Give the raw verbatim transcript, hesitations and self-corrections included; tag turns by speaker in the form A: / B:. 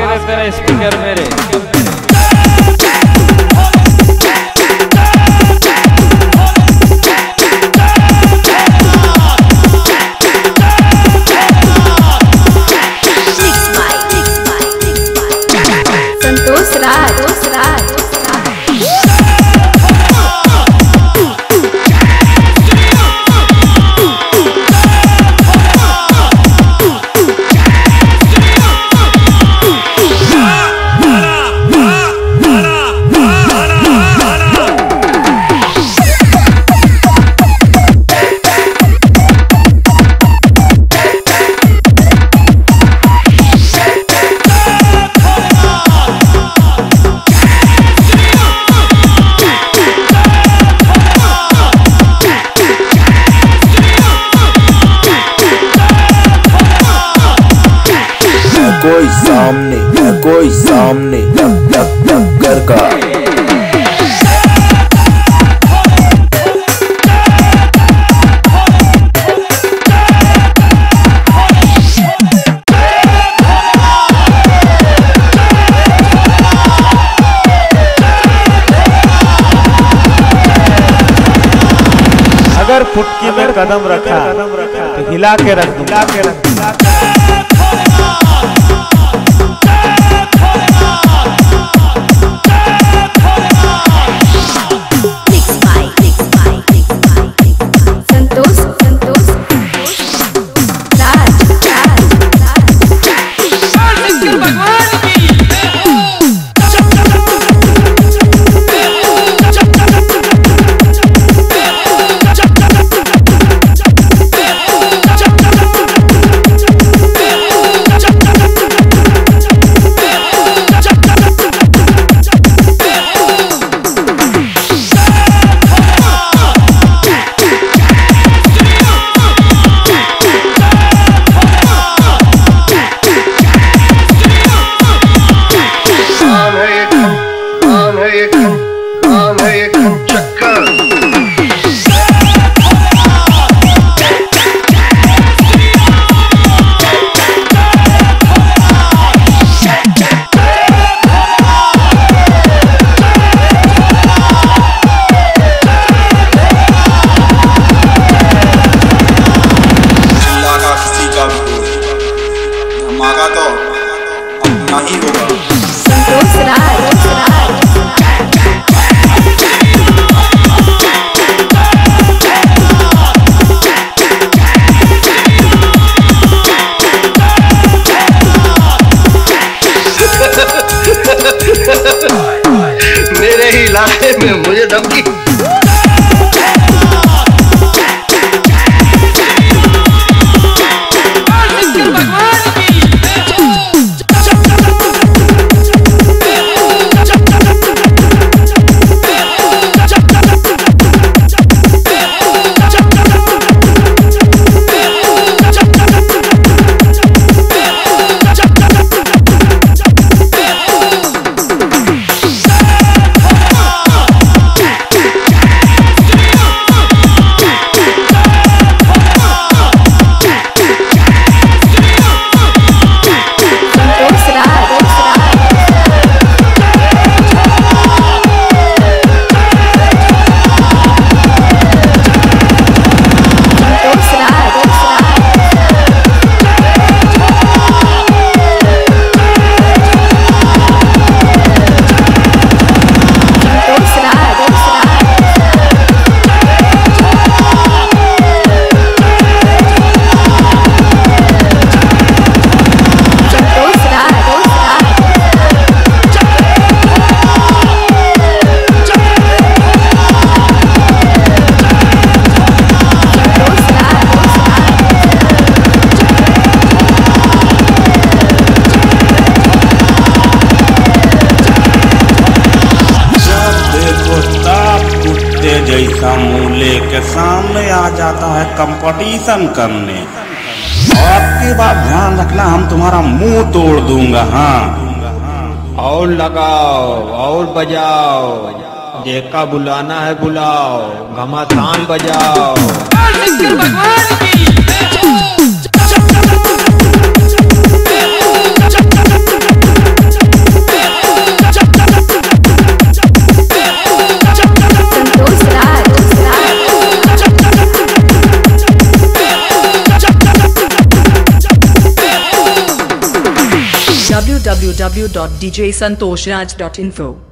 A: रे तेरा स्पीकर मेरे।
B: संतोष राज राज
C: कोई सामने है, कोई सामने टक टक टक्कर का।
D: अगर फुटकी में कदम रखा तो हिला के रख दूंगा, हिला के रख दूंगा।
B: संतोष राज
E: मेरे ही इलाके में मुझे धमकी।
F: जैसा मूले के सामने आ जाता है कंपटीशन करने। आपकी बात ध्यान रखना, हम तुम्हारा मुंह तोड़ दूंगा। हाँ,
A: और लगाओ और बजाओ, जेका बुलाना है बुलाओ, घमासान बजाओ।
G: w w w dot d j santoshraj dot info